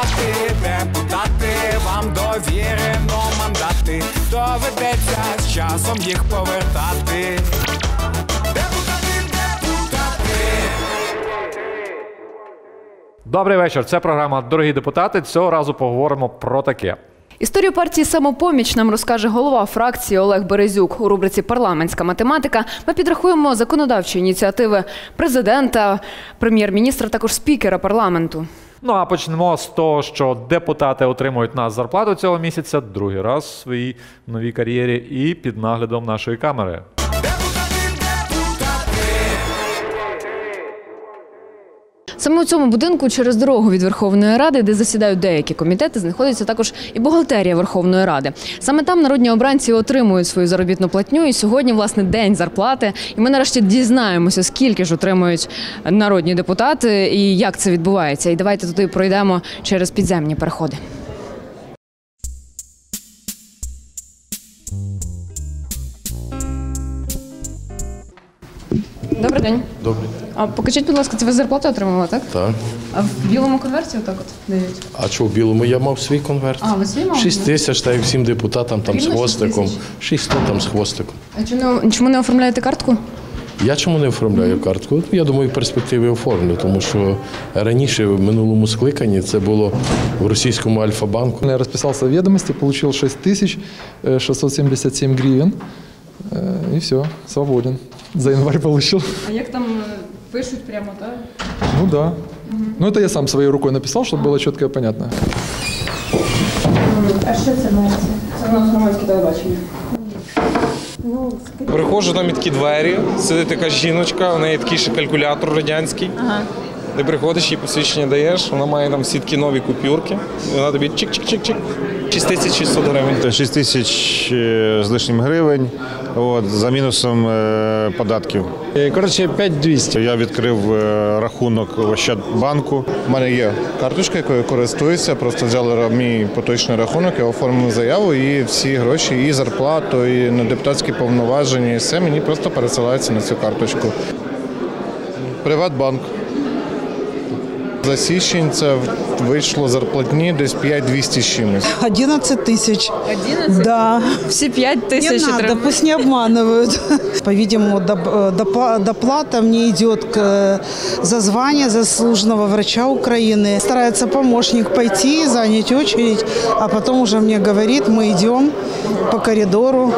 депутати, вам довірено мандати, доведеться з часом їх повертати. Добрий вечір. Це програма «Дорогі депутати». Цього разу поговоримо про таке. Історію партії «Самопоміч» нам розкаже голова фракції Олег Березюк. У рубриці «Парламентська математика» ми підрахуємо законодавчі ініціативи президента, прем'єр-міністра, також спікера парламенту. Ну а почнемо з того, що депутати отримують нас зарплату цього місяця другий раз в своїй новій кар'єрі і під наглядом нашої камери. Саме у цьому будинку через дорогу від Верховної Ради, де засідають деякі комітети, знаходиться також і бухгалтерія Верховної Ради. Саме там народні обранці отримують свою заробітну платню. І сьогодні, власне, день зарплати. І ми нарешті дізнаємося, скільки ж отримують народні депутати і як це відбувається. І давайте туди пройдемо через підземні переходи. Добрий день. Добрий. А покажіть, будь ласка, це ви зарплату отримали, так? Так. А в білому конверті отак от дають? А що в білому? Я мав свій конверт. А, ви свій мав? 6 тисяч, так як всім депутатам там з Рівно 6 хвостиком. тисяч? 600 там з хвостиком. А чому не оформляєте картку? Я чому не оформляю картку? Я думаю, в перспективі оформлю, тому що раніше, в минулому скликанні, це було в російському Альфа-банку. Я расписался в ведомости, получил 6677 гривен, и все, свободен. За январь получил. А як там пишуть прямо, так? Ну да. Ну это я сам своей рукой написал, чтобы было четко и понятно. А що це мається? Це у нас громадське телебачення. Приходжу, там є такі двері, сидить така жіночка, у неї такий ще калькулятор радянський. Ага. Ти приходиш, їй посвідчення даєш, вона має там всі такі нові купюрки, і вона тобі чик-чик-чик-чик. 6600 гривень. 6 тисяч з лишнім гривень, за мінусом податків. Коротше, 5200. Я відкрив рахунок в Ощадбанку. У мене є карточка, якою користуюся, просто взяли мій поточний рахунок, я оформив заяву і всі гроші, і зарплату, і на депутатські повноваження, і все мені просто пересилається на цю карточку. Приватбанк. За січень це вийшло зарплатні десь 5200 з чимось. 11 тысяч. 11? Да. Всі 5 тисяч. Не надо, пусть не обманывают. По-видимому, доплата мне идет за звание заслуженного врача Украины. Старается помощник пойти, занять очередь, а потом уже мне говорит, мы идем по коридору.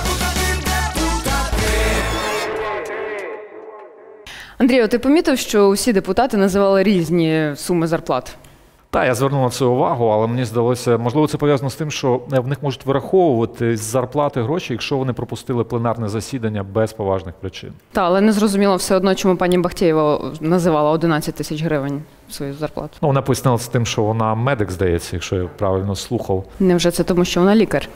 Андрію, ти помітив, що усі депутати називали різні суми зарплат? Так, я звернув на це увагу, але мені здалося, можливо, це пов'язано з тим, що в них можуть вираховувати з зарплати гроші, якщо вони пропустили пленарне засідання без поважних причин. Так, але не зрозуміло все одно, чому пані Бахтєєва називала 11 тисяч гривень свою зарплату. Ну, вона пояснила з тим, що вона медик, здається, якщо я правильно слухав. Невже це тому, що вона лікар?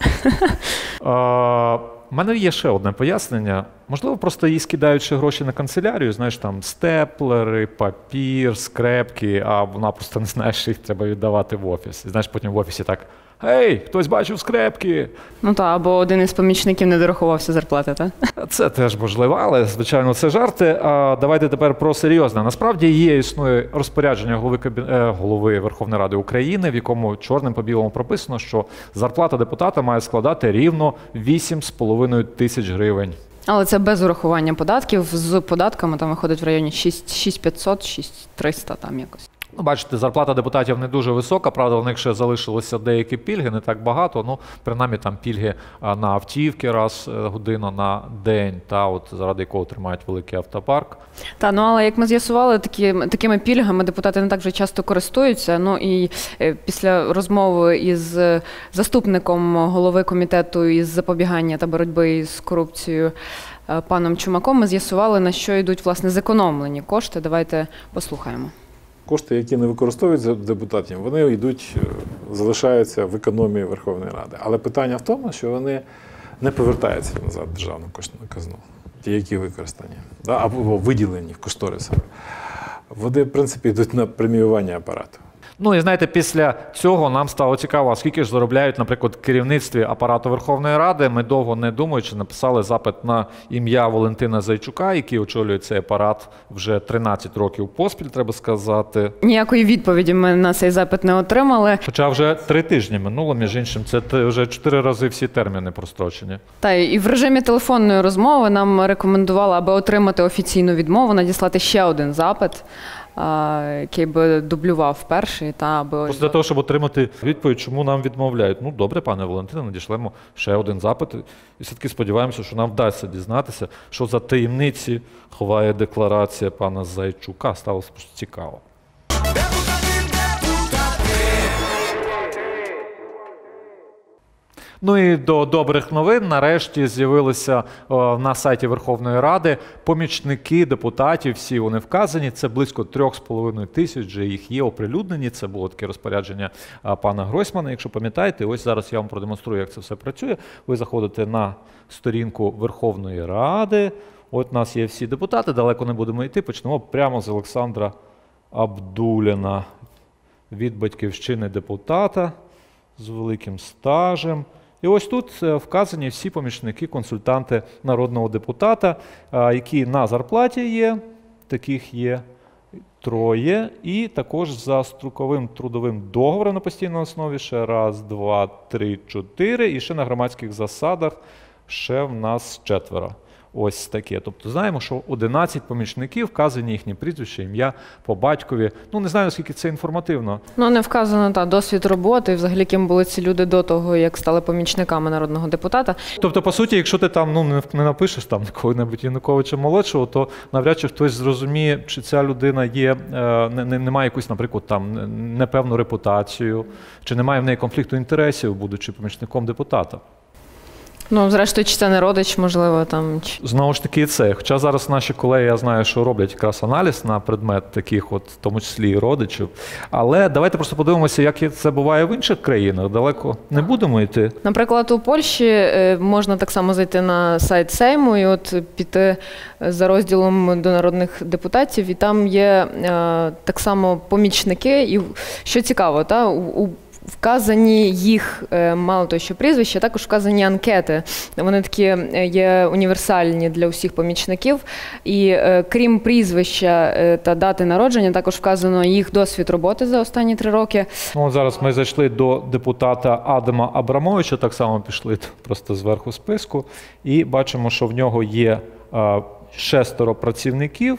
У мене є ще одне пояснення. Можливо, просто їй скидають ще гроші на канцелярію, знаєш, там степлери, папір, скрепки, а вона просто не знає, що їх треба віддавати в офіс. І знаєш, потім в офісі так: «Гей, хтось бачив скрепки?» Ну так, або один із помічників не дорахувався зарплати, так? Це теж можливо, але, звичайно, це жарти. А давайте тепер про серйозне. Насправді існує розпорядження голови Верховної Ради України, в якому чорним по білому прописано, що зарплата депутата має складати рівно 8,5 тисяч гривень. Але це без урахування податків, з податками там виходить в районі 6500, 6300 там якось. Ну, бачите, зарплата депутатів не дуже висока, правда, в них ще залишилися деякі пільги, не так багато, ну, принаймні там пільги на автівки раз година на день, заради якого тримають великий автопарк. Так, ну але як ми з'ясували, такими пільгами депутати не так вже часто користуються. Ну і після розмови із заступником голови комітету із запобігання та боротьби з корупцією паном Чумаком ми з'ясували, на що йдуть, власне, зекономлені кошти. Давайте послухаємо. Кошти, які не використовуються депутатів, вони йдуть, залишаються в економії Верховної Ради. Але питання в тому, що вони не повертаються назад в державну казну, ті, які використані, або виділені в кошторисах. Вони, в принципі, йдуть на преміювання апарату. Ну і знаєте, після цього нам стало цікаво, а скільки ж заробляють, наприклад, в керівництві апарату Верховної Ради. Ми довго не думаючи написали запит на ім'я Валентина Зайчука, який очолює цей апарат вже 13 років поспіль, треба сказати. Ніякої відповіді ми на цей запит не отримали. Хоча вже 3 тижні минуло, між іншим, це вже 4 рази всі терміни прострочені. Та і в режимі телефонної розмови нам рекомендували, аби отримати офіційну відмову, надіслати ще один запит, який би дублював перший. Просто для того, щоб отримати відповідь, чому нам відмовляють. Ну, добре, пане Валентине, надішлемо ще один запит. І все-таки сподіваємося, що нам вдасться дізнатися, що за таємниці ховає декларація пана Зайчука. Стало цікаво. Ну і до добрих новин. Нарешті з'явилися на сайті Верховної Ради помічники депутатів, всі вони вказані. Це близько 3,5 тисяч, вже їх є оприлюднені. Це було таке розпорядження пана Гройсмана, якщо пам'ятаєте. Ось зараз я вам продемонструю, як це все працює. Ви заходите на сторінку Верховної Ради. От у нас є всі депутати, далеко не будемо йти. Почнемо прямо з Олександра Абдуліна, від Батьківщини депутата з великим стажем. І ось тут вказані всі помічники, консультанти народного депутата, які на зарплаті є, таких є 3, і також за строковим трудовим договором на постійній основі ще 1, 2, 3, 4, і ще на громадських засадах ще в нас 4. Ось таке. Тобто знаємо, що 11 помічників, вказані їхні прізвища, ім'я по батькові. Ну, не знаю, наскільки це інформативно. Ну, не вказано, досвід роботи, взагалі, ким були ці люди до того, як стали помічниками народного депутата. Тобто, по суті, якщо ти там не напишеш там кого-небудь Януковича молодшого, то навряд чи хтось зрозуміє, чи ця людина є, не має якусь, наприклад, там непевну репутацію, чи немає в неї конфлікту інтересів, будучи помічником депутата. Ну, зрештою, чи це не родич, можливо, там. Знову ж таки, це. Хоча зараз наші колеги, я знаю, що роблять якраз аналіз на предмет таких от, в тому числі і родичів. Але давайте просто подивимося, як це буває в інших країнах. Далеко не будемо йти. Наприклад, у Польщі можна так само зайти на сайт Сейму і от піти за розділом до народних депутатів, і там є так само помічники. І що цікаво, вказані їх, мало того, що прізвища, також вказані анкети. Вони такі є універсальні для усіх помічників. І крім прізвища та дати народження, також вказано їх досвід роботи за останні 3 роки. Ну, от зараз ми зайшли до депутата Адама Абрамовича, так само пішли просто зверху списку, і бачимо, що в нього є 6 працівників.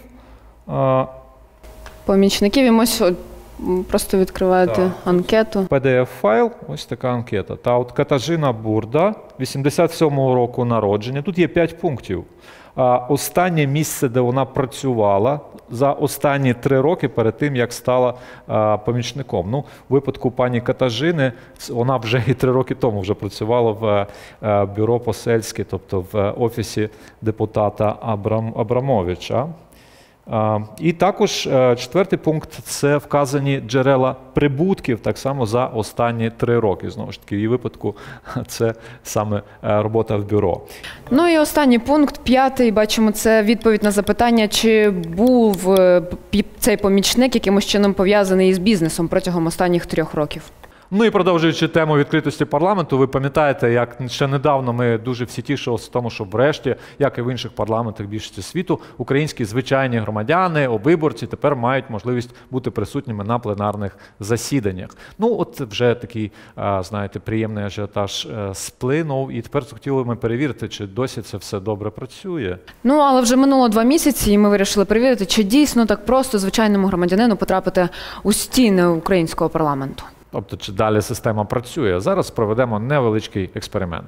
Помічників, і ось просто відкриваєте анкету. PDF-файл, ось така анкета. Та от Катажина Бурда, 87-го року народження. Тут є 5 пунктів. Останнє місце, де вона працювала за останні 3 роки перед тим, як стала помічником. Ну, у випадку пані Катажини, вона вже і 3 роки тому вже працювала в бюро посольське, тобто в офісі депутата Абрамовича. І також 4-й пункт – це вказані джерела прибутків, так само за останні 3 роки. Знову ж таки, в її випадку це саме робота в бюро. Ну і останній пункт, 5-й, бачимо, це відповідь на запитання, чи був цей помічник якимось чином пов'язаний із бізнесом протягом останніх 3 років. Ну і продовжуючи тему відкритості парламенту, ви пам'ятаєте, як ще недавно ми дуже всі тішилися тому, що врешті, як і в інших парламентах більшості світу, українські звичайні громадяни, виборці тепер мають можливість бути присутніми на пленарних засіданнях. Ну от вже такий, знаєте, приємний ажіотаж сплинув, і тепер хотіли ми перевірити, чи досі це все добре працює. Ну, але вже минуло 2 місяці, і ми вирішили перевірити, чи дійсно так просто звичайному громадянину потрапити у стіни українського парламенту. Тобто, чи далі система працює. Зараз проведемо невеличкий експеримент.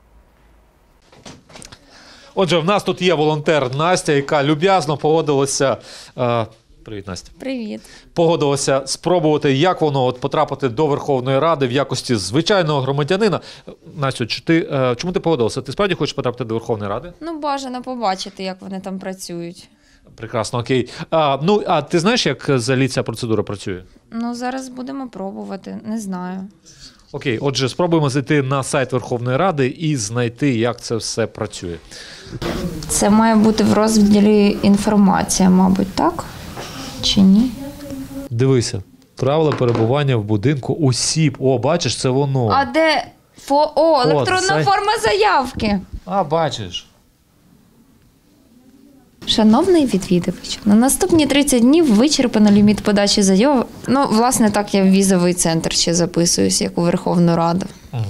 Отже, в нас тут є волонтер Настя, яка люб'язно погодилася... Привіт, Настя. Привіт. Погодилася спробувати, як воно потрапити до Верховної Ради в якості звичайного громадянина. Настю, чому ти погодилася? Ти справді хочеш потрапити до Верховної Ради? Ну, бажано побачити, як вони там працюють. Прекрасно, окей. А ти знаєш, як взагалі ця процедура працює? Ну, зараз будемо пробувати, не знаю. Окей, отже, спробуємо зайти на сайт Верховної Ради і знайти, як це все працює. Це має бути в розділі інформація, мабуть, так? Чи ні? Дивися, Правила перебування в будинку осіб. О, бачиш, це воно. А де електронна це- форма заявки? А, бачиш. Шановний відвідувач, на наступні 30 днів вичерпано ліміт подачі заяв. Ну, власне, так я в візовий центр ще записуюсь, як у Верховну Раду.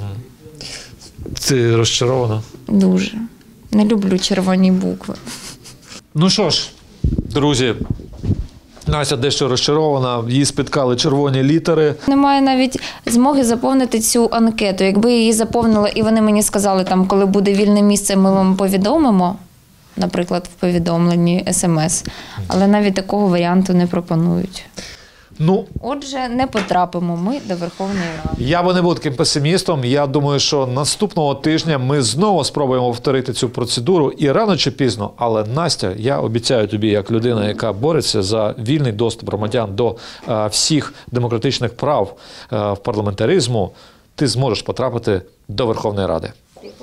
Ти розчарована? Дуже. Не люблю червоні букви. Ну що ж, друзі, Настя дещо розчарована, її спіткали червоні літери. Немає навіть змоги заповнити цю анкету. Якби я її заповнила, і вони мені сказали, там, коли буде вільне місце, ми вам повідомимо, наприклад, в повідомленні СМС, але навіть такого варіанту не пропонують. Ну, Отже, не потрапимо ми до Верховної Ради. я би не був таким песимістом. Я думаю, що наступного тижня ми знову спробуємо повторити цю процедуру і рано чи пізно. Але, Настя, я обіцяю тобі, як людина, яка бореться за вільний доступ громадян до всіх демократичних прав в парламентаризму, ти зможеш потрапити до Верховної Ради.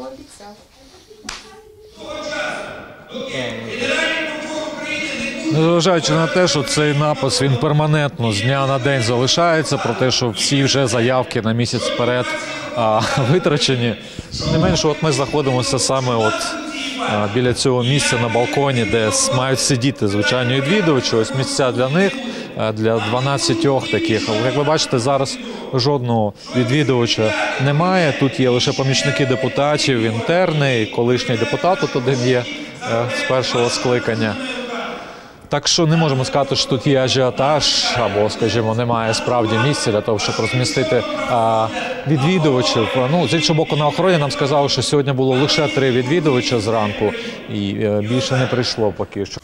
Незважаючи на те, що цей напис він перманентно з дня на день залишається, про те, що всі вже заявки на місяць вперед витрачені. Не менше, от ми знаходимося саме біля цього місця на балконі, де мають сидіти звичайні відвідувачі. Ось місця для них, для 12 таких. Але, як ви бачите, зараз жодного відвідувача немає. Тут є лише помічники депутатів, інтерни, і колишній депутат тут один є з першого скликання. Так що не можемо сказати, що тут є ажіотаж, або, скажімо, немає справді місця для того, щоб розмістити відвідувачів. Ну, з іншого боку, на охороні нам сказали, що сьогодні було лише 3 відвідувача зранку, і більше не прийшло поки що.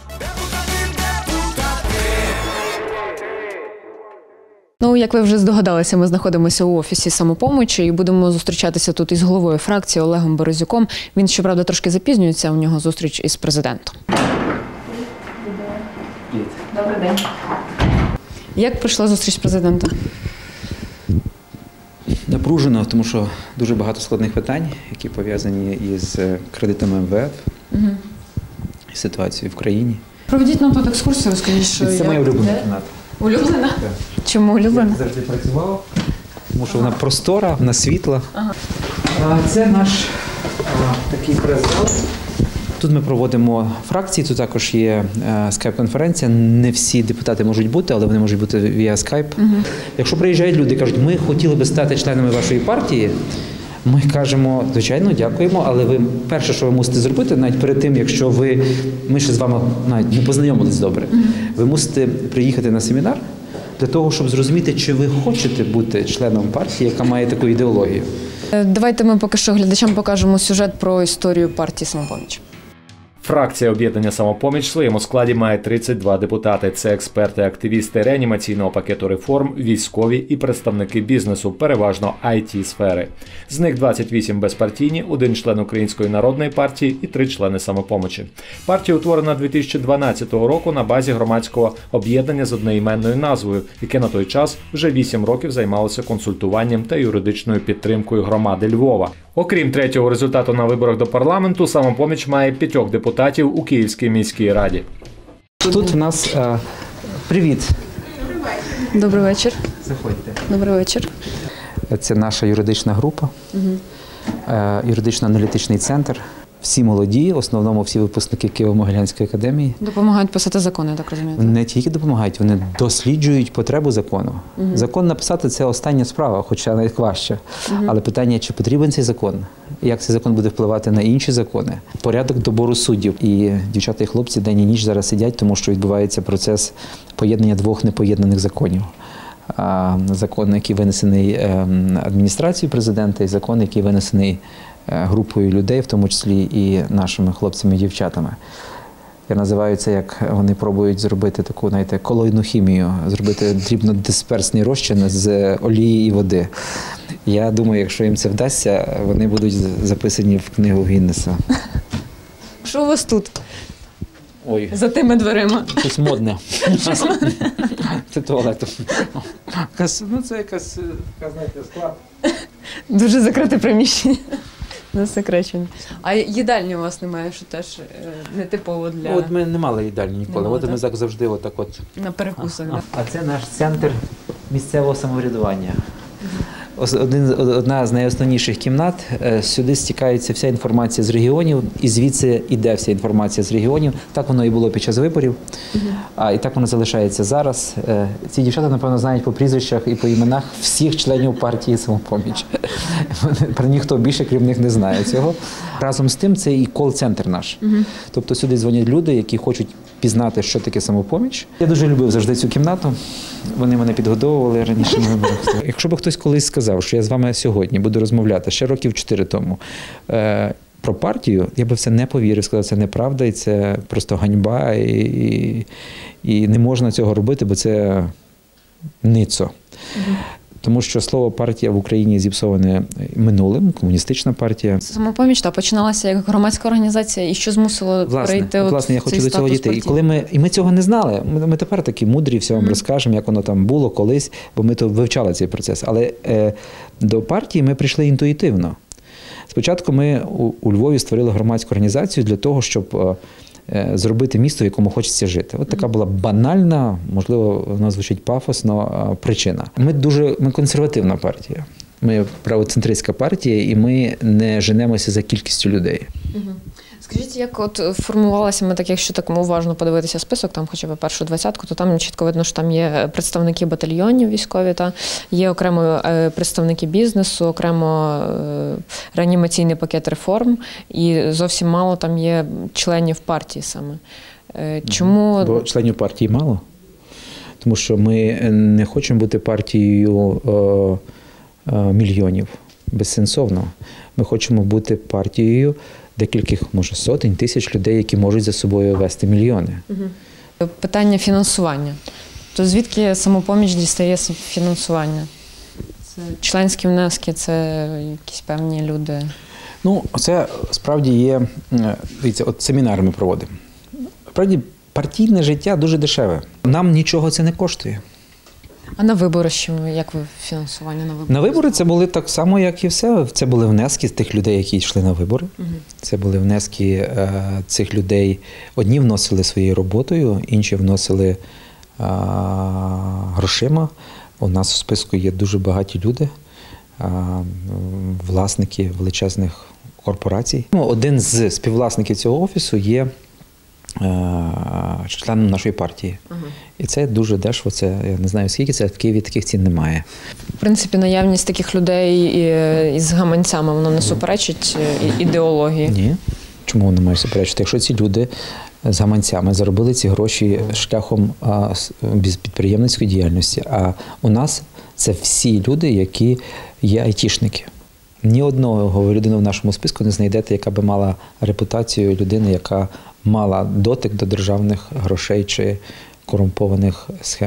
Ну, як ви вже здогадалися, ми знаходимося у офісі «Самопомочі» і будемо зустрічатися тут із головою фракції Олегом Березюком. Він, щоправда, трошки запізнюється, у нього зустріч із президентом. Добрий день. Як пройшла зустріч президента? Напружено, тому що дуже багато складних питань, які пов'язані із кредитами МВФ, і ситуацією в країні. Проведіть нам тут екскурсію, розкажіть, що Це моя улюблена кімната. Улюблена? Чому улюблена? Я завжди працював, тому що вона простора, вона світла. Це наш такий прес-зал. Тут ми проводимо фракції, тут також є скайп-конференція. Не всі депутати можуть бути, але вони можуть бути via скайп. Якщо приїжджають люди і кажуть, ми хотіли би стати членами вашої партії, ми кажемо, звичайно, дякуємо, але ви перше, що ви мусите зробити, навіть перед тим, якщо ми ще з вами навіть не познайомились добре, ви мусите приїхати на семінар для того, щоб зрозуміти, чи ви хочете бути членом партії, яка має таку ідеологію. Давайте ми поки що глядачам покажемо сюжет про історію партії «Самопоміч». Фракція об'єднання «Самопоміч» в своєму складі має 32 депутати. Це експерти, активісти реанімаційного пакету реформ, військові і представники бізнесу, переважно IT-сфери. З них 28 безпартійні, 1 член Української народної партії і 3 члени «Самопомочі». Партія утворена 2012 року на базі громадського об'єднання з одноіменною назвою, яке на той час вже 8 років займалося консультуванням та юридичною підтримкою громади Львова. Окрім третього результату на виборах до парламенту, «Самопоміч» має 5 депутатів у Київській міській раді. Тут в нас привіт. Добрий вечір. Заходьте. Добрий вечір. Це наша юридична група, юридично-аналітичний центр. Всі молоді, в основному всі випускники Києво-Могилянської академії. Допомагають писати закони, я так розумію. Не тільки допомагають, вони досліджують потребу закону. Закон написати – це остання справа, хоча навіть важче. Але питання, чи потрібен цей закон, як цей закон буде впливати на інші закони, порядок добору суддів. І дівчата і хлопці день і ніч зараз сидять, тому що відбувається процес поєднання 2 непоєднаних законів. Закон, який винесений адміністрацією президента, і закон, який винесений групою людей, в тому числі і нашими хлопцями і дівчатами. Я називаю це, як вони пробують зробити таку, знаєте, колоїдну хімію, зробити дрібнодисперсний розчин з олії і води. Я думаю, якщо їм це вдасться, вони будуть записані в книгу Гіннеса. Що у вас тут? Ой. За тими дверима. Щось модне. Це туалет. Ну, це якась, знаєте, склад. Дуже закрите приміщення. Засекречені. А їдальні у вас немає, що теж нетипово для... От ми не мали їдальні ніколи. От ми завжди отак от. На перекусах, А це наш центр місцевого самоврядування. Одна з найосновніших кімнат. Сюди стікається вся інформація з регіонів, і звідси йде вся інформація з регіонів. Так воно і було під час виборів, і так воно залишається зараз. Ці дівчата, напевно, знають по прізвищах і по іменах всіх членів партії «Самопоміч». Про ніхто більше, крім них, не знає цього. Разом з тим, це і кол-центр наш. Тобто сюди дзвонять люди, які хочуть пізнати, що таке «Самопоміч». Я дуже любив завжди цю кімнату. Вони мене підгодовували раніше на виборах. Якщо б хтось колись сказав, що я з вами сьогодні буду розмовляти ще років 4 тому про партію, я би в це не повірив, сказав, це неправда, і це просто ганьба, і не можна цього робити, бо це ницо. Тому що слово «партія» в Україні зіпсоване минулим, комуністична партія. Самопоміч починалася як громадська організація, і що змусило перейти власне, я хочу до цього дійти. І ми цього не знали. Ми тепер такі мудрі, все вам розкажемо, як воно там було колись, бо ми то вивчали цей процес. Але до партії ми прийшли інтуїтивно. Спочатку ми у Львові створили громадську організацію для того, щоб зробити місто, в якому хочеться жити. От така була банальна, можливо, воно звучить пафосно, причина. Ми консервативна партія. Ми правоцентристська партія, і ми не женемося за кількістю людей. Скажіть, як от формувалася, ми так, якщо так уважно подивитися список, там хоча б першу 20-ку, то там чітко видно, що там є представники батальйонів військові, є окремо представники бізнесу, окремо реанімаційний пакет реформ, і зовсім мало там є членів партії саме. Чому? Бо членів партії мало. Тому що ми не хочемо бути партією мільйонів. Безсенсовно. Ми хочемо бути партією декількох, може, сотень, тисяч людей, які можуть за собою вести мільйони. Питання фінансування. То звідки «Самопоміч» дістає фінансування? Це членські внески, це якісь певні люди? Це справді є, дивіться, от семінари ми проводимо. Справді, партійне життя дуже дешеве. Нам нічого це не коштує. А на вибори як ви фінансування на вибори? На вибори це були так само, як і все. Це були внески з тих людей, які йшли на вибори. Це були внески цих людей. Одні вносили своєю роботою, інші вносили грошима. У нас у списку є дуже багаті люди, власники величезних корпорацій. Один з співвласників цього офісу є членом нашої партії. І це дуже дешево, це, я не знаю скільки, це в Києві таких цін немає. В принципі, наявність таких людей із гаманцями, воно не суперечить ідеології? Ні. Чому воно має суперечити? Якщо ці люди з гаманцями заробили ці гроші шляхом підприємницької діяльності, а у нас це всі люди, які є айтішники. Ні одного людини в нашому списку не знайдете, яка би мала репутацію людини, яка мала дотик до державних грошей чи корумпованих схем.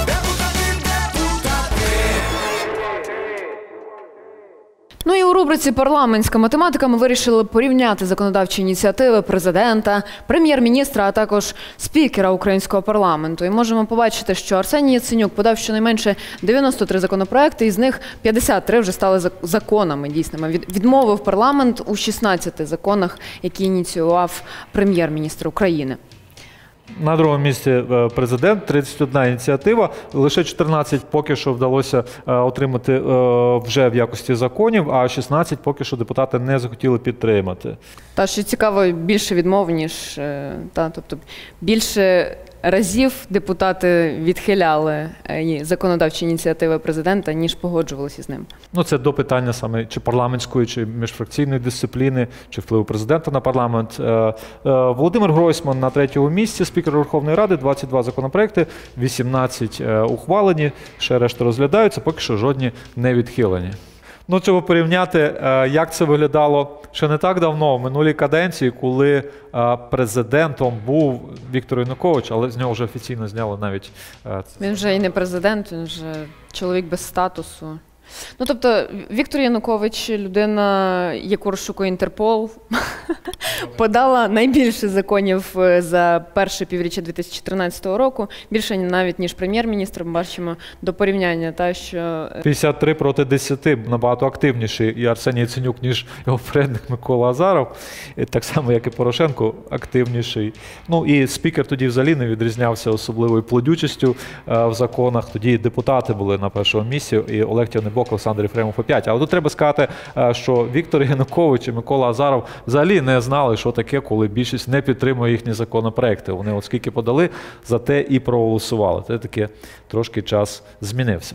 І у рубриці «Парламентська математика» ми вирішили порівняти законодавчі ініціативи президента, прем'єр-міністра, а також спікера українського парламенту. І можемо побачити, що Арсеній Яценюк подав щонайменше 93 законопроекти, із них 53 вже стали законами дійсними. Відмовив парламент у 16 законах, які ініціював прем'єр-міністр України. На другому місці президент, 31 ініціатива, лише 14 поки що вдалося отримати вже в якості законів, а 16 поки що депутати не захотіли підтримати. Та, що цікаво, більше відмов, ніж, тобто більше разів депутати відхиляли законодавчі ініціативи президента, ніж погоджувалися з ним. Це до питання саме чи парламентської, чи міжфракційної дисципліни, чи впливу президента на парламент. Володимир Гройсман на третьому місці, спікер Верховної Ради, 22 законопроекти, 18 ухвалені, ще решта розглядаються, поки що жодні не відхилені. Щоб порівняти, як це виглядало ще не так давно, в минулій каденції, коли президентом був Віктор Янукович, але з нього вже офіційно зняли навіть... Він вже і не президент, він вже чоловік без статусу. Ну, тобто, Віктор Янукович, людина, яку розшукує Інтерпол, подала найбільше законів за перше півріччя 2013 року, більше навіть, ніж прем'єр-міністр, ми бачимо до порівняння, та, що... 53 проти 10, набагато активніший і Арсеній Яценюк, ніж його попередник Микола Азаров, так само, як і Порошенко, активніший. Ну, і спікер тоді взагалі не відрізнявся особливою плодючістю в законах, тоді депутати були на першому місці, і Олег Тягнебок, Олександр Єфремов по 5. Але тут треба сказати, що Віктор Янукович і Микола Азаров взагалі не знали, що таке, коли більшість не підтримує їхні законопроекти. Вони от скільки подали, за те і проголосували. Це таке трошки час змінився.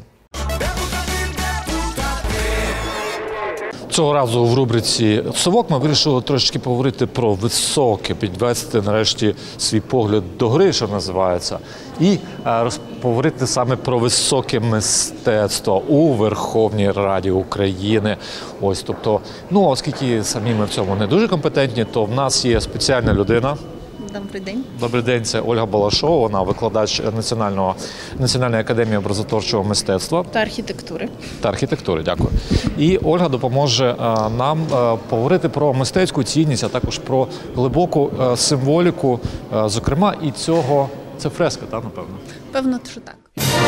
Цього разу в рубриці «Совок» ми вирішили трошечки поговорити про високе, підвести нарешті свій погляд до гри, що називається, і поговорити саме про високе мистецтво у Верховній Раді України. Ось, тобто, оскільки самі ми в цьому не дуже компетентні, то в нас є спеціальна людина. Добрий день. Добрий день, це Ольга Балашова, вона викладач Національної академії образотворчого мистецтва. Та архітектури. Та архітектури, дякую. І Ольга допоможе нам поговорити про мистецьку цінність, а також про глибоку символіку, зокрема, і цього... Це фреска, так, напевно? Певно, що так.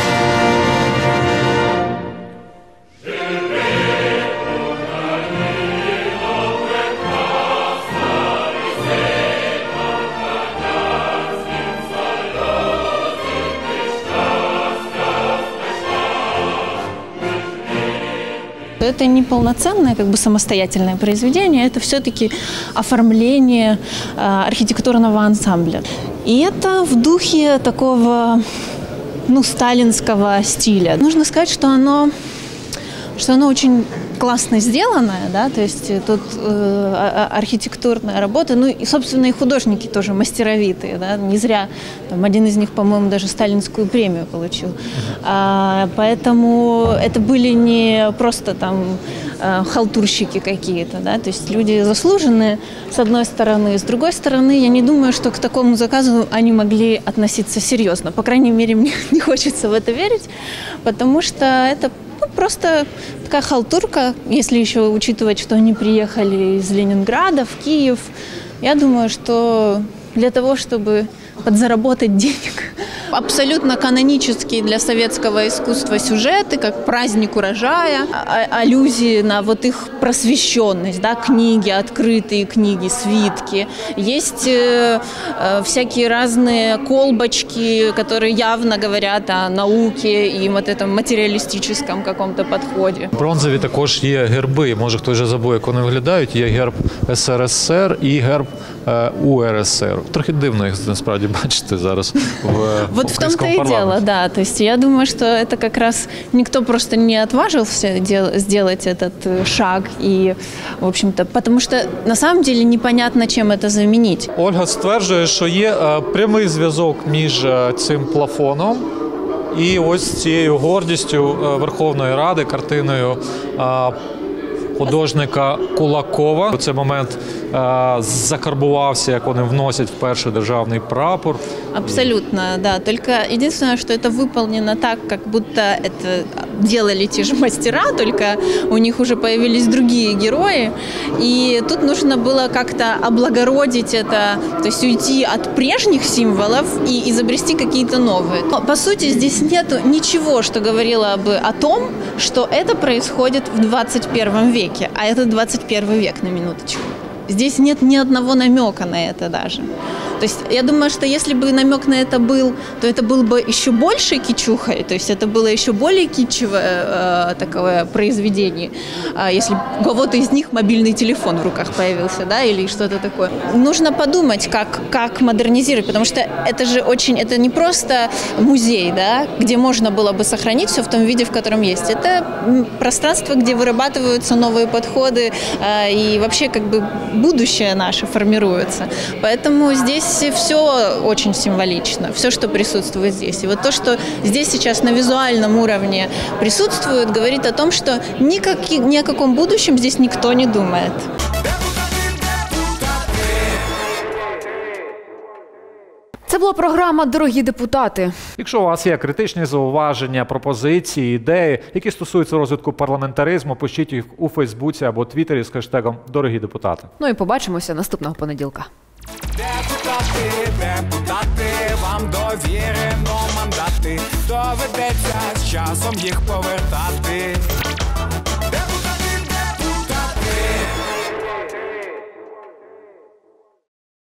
Это не полноценное, самостоятельное произведение, это все-таки оформление архитектурного ансамбля. И это в духе такого, сталинского стиля. Нужно сказать, что оно очень классно сделанное, да, то есть тут архитектурная работа, и, собственно, и художники тоже мастеровитые, да, не зря, один из них, по-моему, даже сталинскую премию получил. Поэтому это были не просто халтурщики какие-то, да, то есть люди заслуженные, с одной стороны, с другой стороны, я не думаю, что к такому заказу они могли относиться серьезно, по крайней мере, мне не хочется в это верить, потому что это просто такая халтурка, если еще учитывать, что они приехали из Ленинграда в Киев. Я думаю, что для того, чтобы подзаработать денег. Абсолютно канонические для советского искусства сюжеты, как праздник урожая, аллюзии на их просвещенность, да, книги, открытые книги, свитки. Есть всякие разные колбочки, которые явно говорят о науке и этом материалистическом каком-то подході. Бронзові також є герби, може хтось вже забув, як вони виглядають. Є герб СРСР і герб УРСР. Трохи дивно їх насправді бачити зараз в в том-то и дело, да. То есть я думаю, что это как раз никто просто не отважился сделать этот шаг. И, в общем-то, потому что на самом деле непонятно, чем это заменить. Ольга стверджує, що є прямий зв'язок між цим плафоном і ось цією гордістю Верховної Ради, картиною художника Кулакова. У цей момент закарбувався, як вони вносять в перший державний прапор. Абсолютно, да. Только единственное, что это выполнено так, как будто это делали те же мастера, только у них уже появились другие герои. И тут нужно было как-то облагородить это, то есть уйти от прежних символов и изобрести какие-то новые. Но, по сути, здесь нету ничего, что говорило бы о том, что это происходит в 21 веке, а это 21 век, на минуточку. Здесь нет ни одного намека на это даже. То есть я думаю, что если бы намек на это был, то это был бы еще больше кичухой, то есть это было еще более кичевое такое произведение, если у кого-то из них мобильный телефон в руках появился, да, или что-то такое. Нужно подумать, как модернизировать, потому что это же это не просто музей, да, где можно было бы сохранить все в том виде, в котором есть. Это пространство, где вырабатываются новые подходы и вообще будущее наше формируется. Поэтому здесь все очень символично, все, что присутствует здесь. И вот то, что здесь сейчас на визуальном уровне присутствует, говорит о том, что ни о каком будущем здесь никто не думает. Це була програма «Дорогі депутати». Якщо у вас є критичні зауваження, пропозиції, ідеї, які стосуються розвитку парламентаризму, пишіть їх у Фейсбуці або Твіттері з хештегом «Дорогі депутати». Ну і побачимося наступного понеділка. Депутати, вам довірено мандати, доведеться з часом їх повертати.